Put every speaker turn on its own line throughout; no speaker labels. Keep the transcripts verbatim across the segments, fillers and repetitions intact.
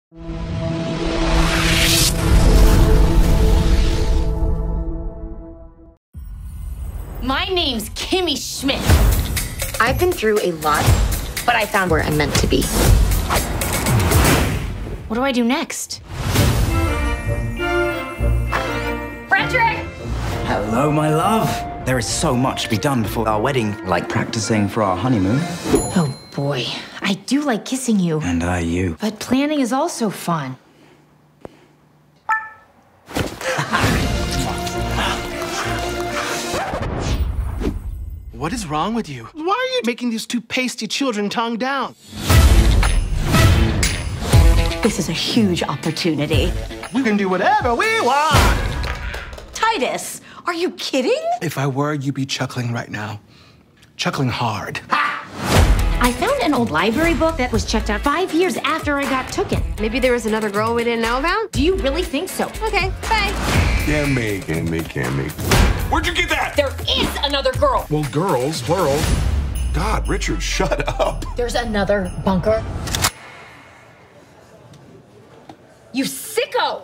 My name's Kimmy Schmidt.
I've been through a lot, but I found where I'm meant to be.
What do I do next? Frederick!
Hello, my love. There is so much to be done before our wedding, like practicing for our honeymoon.
Oh boy, I do like kissing you.
And I you.
But planning is also fun.
What is wrong with you? Why are you making these two pasty children tongue down?
This is a huge opportunity.
We can do whatever we want.
Titus, are you kidding?
If I were, you'd be chuckling right now. Chuckling hard.
I found an old library book that was checked out five years after I got taken.
Maybe there was another girl we didn't know about?
Do you really think so?
Okay, bye.
Kimmy, Kimmy, Kimmy. Where'd you get that?
There is another girl.
Well, girls, plural. God, Richard, shut up.
There's another bunker. You sicko!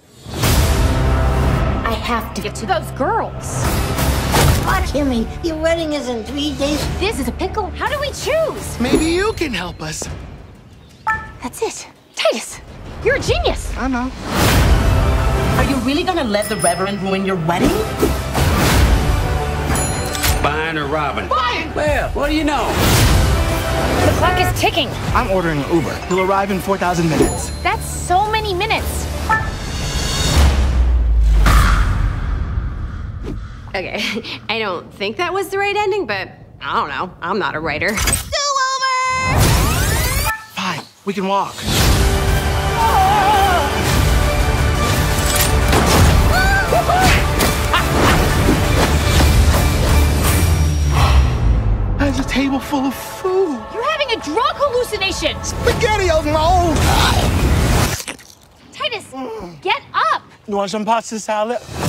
I have to get to those girls.
Kimmy, your wedding is in three days.
This is a pickle. How do we choose?
Maybe you can help us.
That's it. Titus, you're a genius.
I know.
Are you really gonna let the Reverend ruin your wedding?
Buying or robbing?
Buying!
Well, what do you know?
The clock is ticking.
I'm ordering an Uber. He'll arrive in four thousand minutes.
That's so many minutes.
Okay, I don't think that was the right ending, but I don't know. I'm not a writer.
Fine, we can walk. There's a table full of food.
You're having a drug hallucination.
SpaghettiOs mold.
Titus, get up.
You want some pasta salad?